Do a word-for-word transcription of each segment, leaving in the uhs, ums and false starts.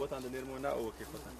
بۆتان دەنێرمەوە ناوەکەی خۆتان.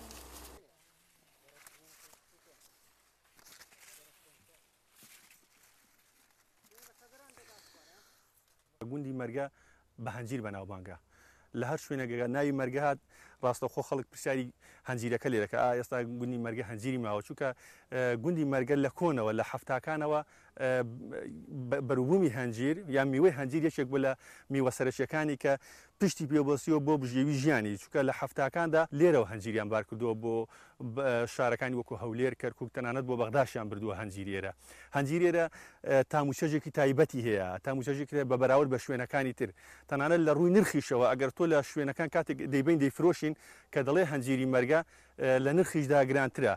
گوندی مەرگە بە هەنجیر بەناوبانگە لە هەر شوێنەگەگە ناوی مەرگە هات ڕاستەخۆ خەڵک پرسیاری هەنجیرەکە لێرەکە ئێستا گوندی مەرگە هەنجیری ماوە چووکە گوندی مەرگە لە کۆنەوە لە حەفتاکانەوە بەروبوومی هەنجیر یان میوەی هەنجیر یەکێک بوو لە میوە سەرەکیەکانی کە پشتی پێبەستیەوە بۆ بژێوی ژیانی چووکە لە حەفتاکاندا لێرەوە هەنجیریان بار کردووە بۆ شارەکانی وەکو هەولێر کەرکووک تەنانەت بۆ بەغداشیان بردووە هەنجیرێرە. هەنجیرێرە تاموچەژێکی تایبەتی هەیە تاموچەژێکی بە بەراورد بە شوێنەکانی تر تەنانەت لە ڕووی نرخیشەوە ئەگەر تۆ لە شوێنەکان کاتێک دەیبین دەیفرۆشین کە دەڵێ هەنجیری مەرگە لە نرخیشدا گرانترە.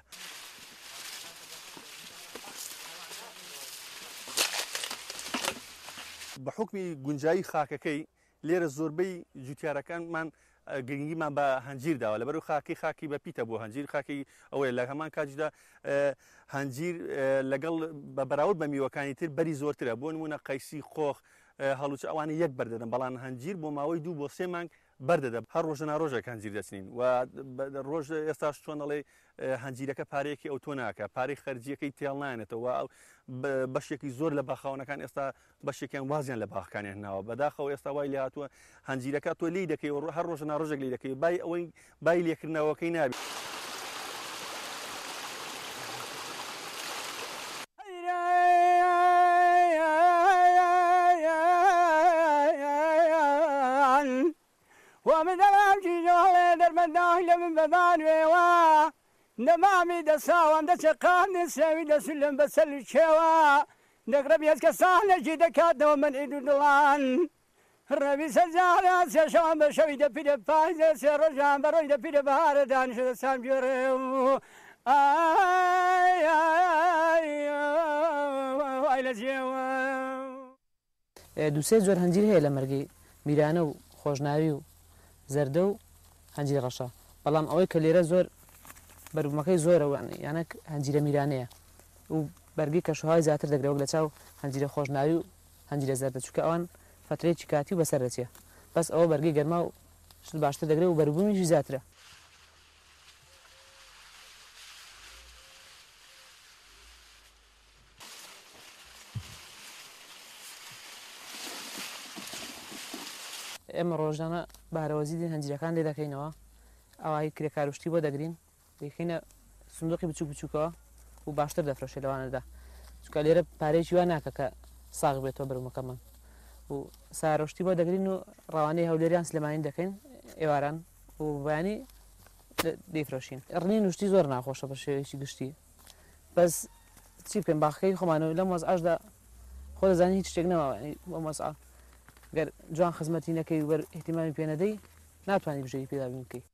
بە حکمی گونجایی خاکەکەی لێرە زۆربەی جوتیارەکانمان گرنگیمان بە هەنجیر داوە لەبەر خاکی خاکی بە پیتە بۆ هەنجیر خاکی ئەوەیە لە هەمان کاتیدا هەنجیر لەگەڵ بە بەراورد بە میوەکانی تر بەری زۆرترە بۆ نمونە قەیسی خۆخ هەڵوچە ئەوانە یەک بەردەدەن بەڵام هەنجیر بۆ ماوەی دوو بۆ سێ مانگ بەردەدە هەر ڕۆژە ناڕۆژێک هەنجیر دەچنین و ڕۆژ ئێستاش چۆن دەڵێ هەنجیرەکە پارەیەکی ئەو تۆ ناکە پارەی خەرجیەکەی تێڵ نایێنێتەوە بەشێکی زۆر لە باخاونەکان ئێستا بەشێکیان وازیان لە باخەکانیان هێناوە بەداخەوە ئێستا وای لێ هاتووە هەنجیرەکە تۆ لی دەکەی هەر ڕۆژە ناڕۆژێک لی دەکەی بای ئەوەی بای لێکردنەوەکەی نابێت. نەمامی دەساوان دەچەقاندن سێوی دەسولم بەسەر کێوە دەگرە بێت کەسان لەجی دەکاتەوە من ئید و دڵان ڕەوی سەرجارە سێشەوان بە شەوی دەپیرە پایزە سێ ڕۆژان بەڕۆی دەپیرە بەهارە دانیشە دەسان گوێڕێ ئای لە جێوە دووسێ جۆر هەنجیر هەیە لە مەرگی میرانە و خۆشناوی و زەردە و هەنجیر ڕەشە بەڵام ئەوەی کە لێرە زۆر بەرومەکەی زۆرە یانە هەنجیرە میرانەیە و بەرگی کەشوهای زیاتر دەگرەوە لە چاو هەنجیرە خۆشناوی و هەنجیرە زەردە چووکە ئەوان فترەیەکی کاتی و بەسەر دەچێت بەس ئەوە بەرگی گەرما و شت باشتر دەگرێت و بەروبوومیشی زیاترە. ئێمە ڕۆژانە بارەوەزی دین هەنجیرەکان لێ دەکەینەوە ئەوای کرێکاروشتی بۆ دەگرین دەخینە سندوقی بچوک بچووکەوە و باشتر دەفرۆشێت لەوانەدا چونکە لێرە پارێکی وان ناکە کە ساغ بێتەوە بەرومەکەمان و سارۆشتی بۆ دەگرین و ڕەوانەی هەولێریان سلێمانی دەکەین ئێواران و بەیانی دەیفرۆشین. ڕنی نوشتی زۆر ناخۆشە بە شێوەیەکی گشتی بەس چی بکەین باخەکەی خۆمانەوە لەم وەزعەشدا خۆ دەزانی هیچ شتێک نەماوە بۆ مەزعە گەر جوان خزمەتی نەکەی وەر ئیحتیمامی پێ نەدەی ناتوانانی بژێری پێدا بکەی.